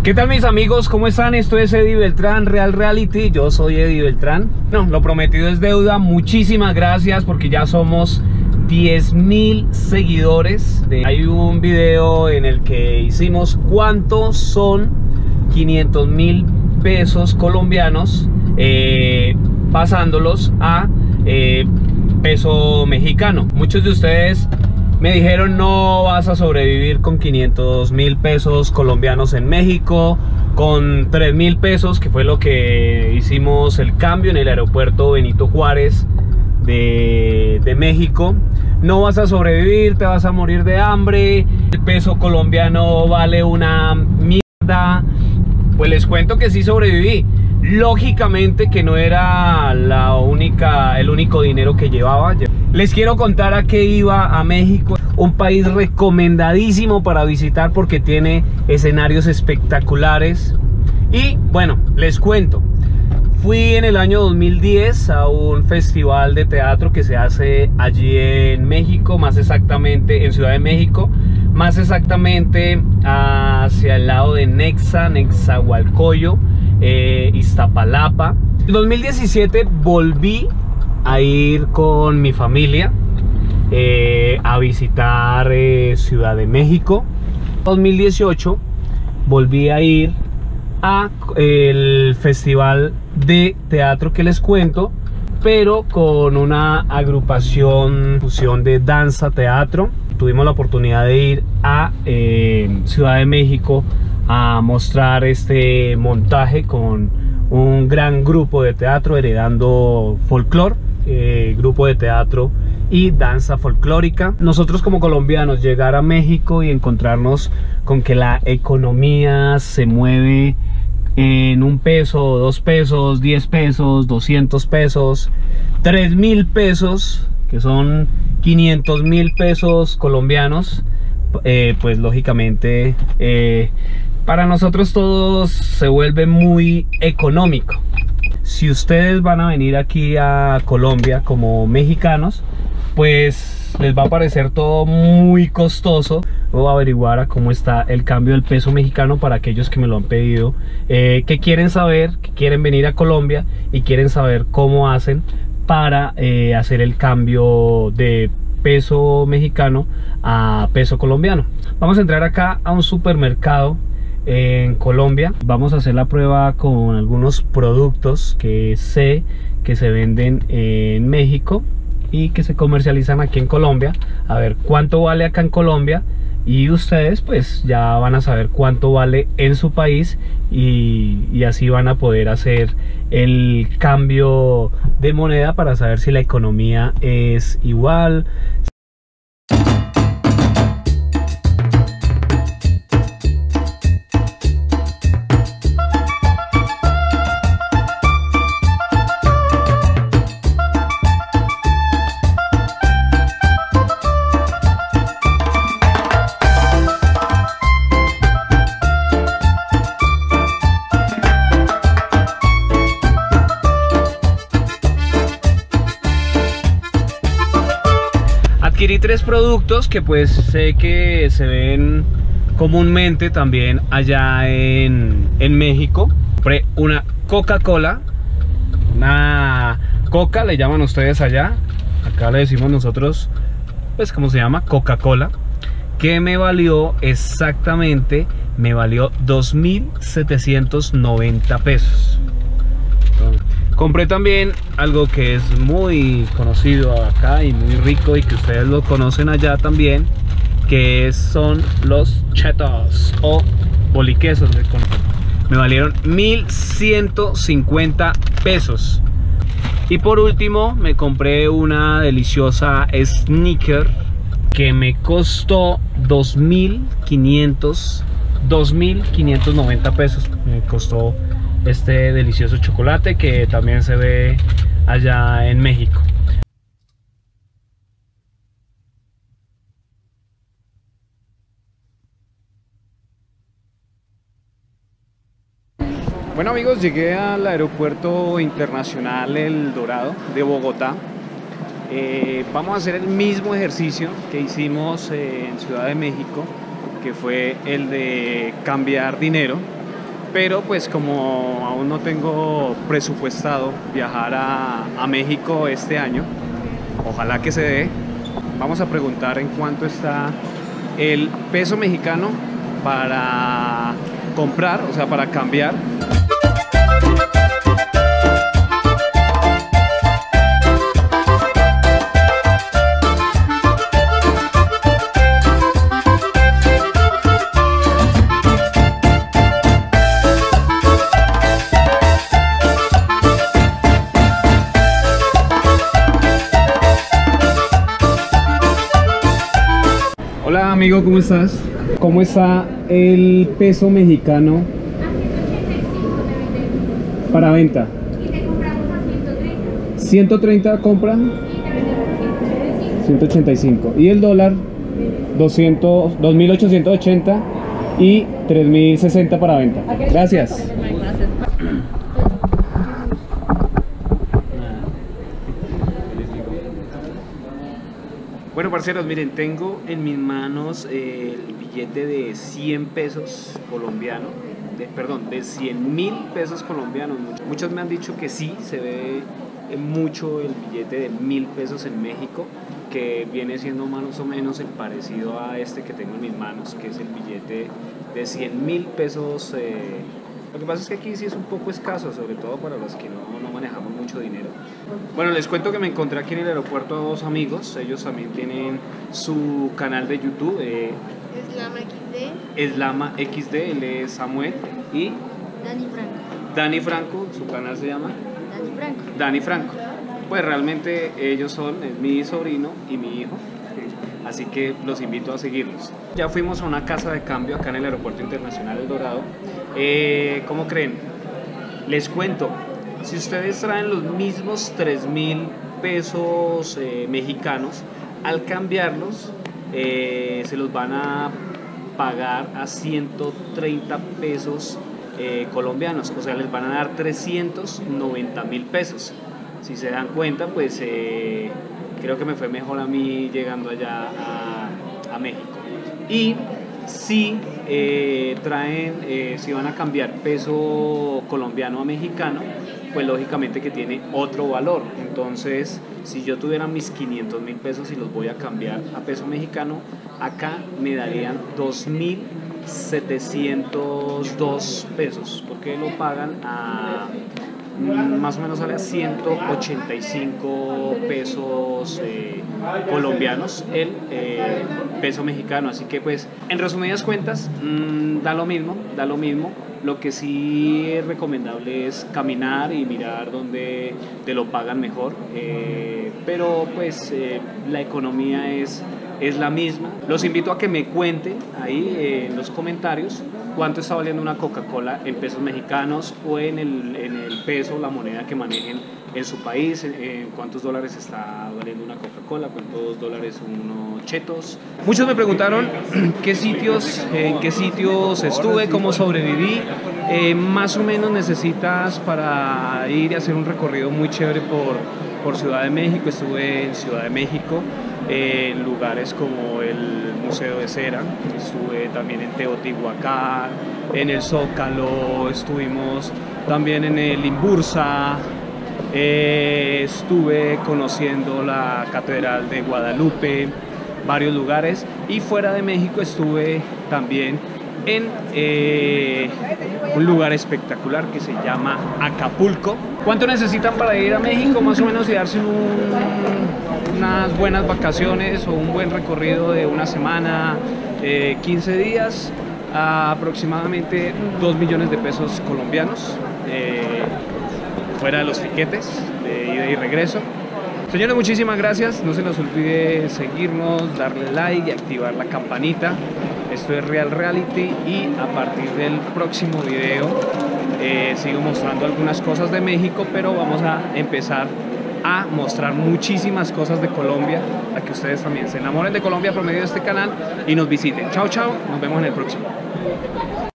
¿Qué tal mis amigos? ¿Cómo están? Esto es Eddie Beltrán, Real Reality. Yo soy Eddie Beltrán. No, lo prometido es deuda. Muchísimas gracias porque ya somos 10.000 seguidores. Hay un video en el que hicimos cuántos son 500.000 pesos colombianos, pasándolos a peso mexicano. Muchos de ustedes me dijeron: no vas a sobrevivir con 500.000 pesos colombianos en México, con 3.000 pesos, que fue lo que hicimos el cambio en el aeropuerto Benito Juárez de México. No vas a sobrevivir, te vas a morir de hambre, el peso colombiano vale una mierda. Pues les cuento que sí sobreviví. Lógicamente que no era el único dinero que llevaba. Les quiero contar a qué iba a México, un país recomendadísimo para visitar porque tiene escenarios espectaculares. Y bueno, les cuento. Fui en el año 2010 a un festival de teatro que se hace allí en México, más exactamente en Ciudad de México, más exactamente hacia el lado de Nezahualcóyotl, Iztapalapa. En 2017 volví a ir con mi familia a visitar Ciudad de México. En 2018 volví a ir a el festival de teatro que les cuento, pero con una agrupación fusión de danza teatro. Tuvimos la oportunidad de ir a Ciudad de México a mostrar este montaje con un gran grupo de teatro, Heredando Folklore, grupo de teatro y danza folclórica. Nosotros como colombianos llegar a México y encontrarnos con que la economía se mueve en 1 peso, 2 pesos, 10 pesos, 200 pesos, 3.000 pesos, que son 500.000 pesos colombianos, pues lógicamente para nosotros todos se vuelve muy económico. Si ustedes van a venir aquí a Colombia como mexicanos, pues les va a parecer todo muy costoso. Voy a averiguar a cómo está el cambio del peso mexicano para aquellos que me lo han pedido, que quieren saber, que quieren venir a Colombia y quieren saber cómo hacen para hacer el cambio de peso mexicano a peso colombiano. Vamos a entrar acá a un supermercado en Colombia. Vamos a hacer la prueba con algunos productos que sé que se venden en México y que se comercializan aquí en Colombia, a ver cuánto vale acá en Colombia, y ustedes pues ya van a saber cuánto vale en su país y así van a poder hacer el cambio de moneda para saber si la economía es igual. Adquirí 3 productos que pues sé que se ven comúnmente también allá en México. Compré una Coca-Cola, una Coca le llaman ustedes allá, acá le decimos nosotros pues ¿cómo se llama? Coca-Cola, que me valió exactamente, me valió 2.790 pesos. Compré también algo que es muy conocido acá y muy rico y que ustedes lo conocen allá también, que son los chetos o boliquesos. Me valieron 1.150 pesos. Y por último me compré una deliciosa Snickers que me costó 2.590 pesos. Me costó este delicioso chocolate que también se ve allá en México. Bueno amigos, llegué al aeropuerto internacional El Dorado de Bogotá. Vamos a hacer el mismo ejercicio que hicimos en Ciudad de México, que fue el de cambiar dinero. pero pues como aún no tengo presupuestado viajar a México este año, ojalá que se dé, vamos a preguntar en cuánto está el peso mexicano para comprar, o sea, para cambiar. Hola amigo, ¿cómo estás? ¿Cómo está el peso mexicano para venta? Y te compramos a 130. 130 compra, Y te vendemos 185. Y el dólar, 2.880 y 3.060 para venta. Gracias. Bueno, parceros, miren, tengo en mis manos el billete de 100 pesos colombiano, de 100.000 pesos colombianos. Muchos me han dicho que sí, se ve mucho el billete de 1.000 pesos en México, que viene siendo más o menos el parecido a este que tengo en mis manos, que es el billete de 100.000 pesos. Lo que pasa es que aquí sí es un poco escaso, sobre todo para los que no manejamos mucho dinero. Bueno, les cuento que me encontré aquí en el aeropuerto a dos amigos. Ellos también tienen su canal de YouTube, Eslama XD. Eslama XD, él es Samuel y Dani Franco. Dani Franco, su canal se llama Dani Franco. Dani Franco. Pues realmente ellos son mi sobrino y mi hijo, así que los invito a seguirlos. Ya fuimos a una casa de cambio acá en el Aeropuerto Internacional El Dorado. ¿Cómo creen? Les cuento, si ustedes traen los mismos 3.000 pesos mexicanos, al cambiarlos se los van a pagar a 130 pesos colombianos, o sea, les van a dar 390.000 pesos. Si se dan cuenta, pues creo que me fue mejor a mí llegando allá a México. Y si si van a cambiar peso colombiano a mexicano, pues lógicamente que tiene otro valor. Entonces, si yo tuviera mis 500.000 pesos y los voy a cambiar a peso mexicano, acá me darían 2.702 pesos, porque lo pagan a más o menos sale a 185 pesos colombianos el peso mexicano. Así que pues en resumidas cuentas da lo mismo. Lo que sí es recomendable es caminar y mirar dónde te lo pagan mejor, pero pues la economía es la misma. Los invito a que me cuenten ahí en los comentarios cuánto está valiendo una Coca-Cola en pesos mexicanos o en el peso, la moneda que manejen en su país, cuántos dólares está valiendo una Coca-Cola, cuántos dólares unos chetos. Muchos me preguntaron en qué sitios estuve, cómo sobreviví. Más o menos necesitas para ir y hacer un recorrido muy chévere por Ciudad de México. Estuve en Ciudad de México, en lugares como el Museo de Cera, estuve también en Teotihuacán, en el Zócalo, estuvimos también en el Imbursa, estuve conociendo la Catedral de Guadalupe, varios lugares, y fuera de México estuve también en un lugar espectacular que se llama Acapulco. ¿Cuánto necesitan para ir a México más o menos y darse unas buenas vacaciones o un buen recorrido de una semana, 15 días? Aproximadamente 2 millones de pesos colombianos, fuera de los tiquetes de ida y regreso. Señores, muchísimas gracias. No se nos olvide seguirnos, darle like y activar la campanita. Esto es Real Reality y a partir del próximo video sigo mostrando algunas cosas de México, pero vamos a empezar a mostrar muchísimas cosas de Colombia para que ustedes también se enamoren de Colombia por medio de este canal y nos visiten. Chao, chao, nos vemos en el próximo.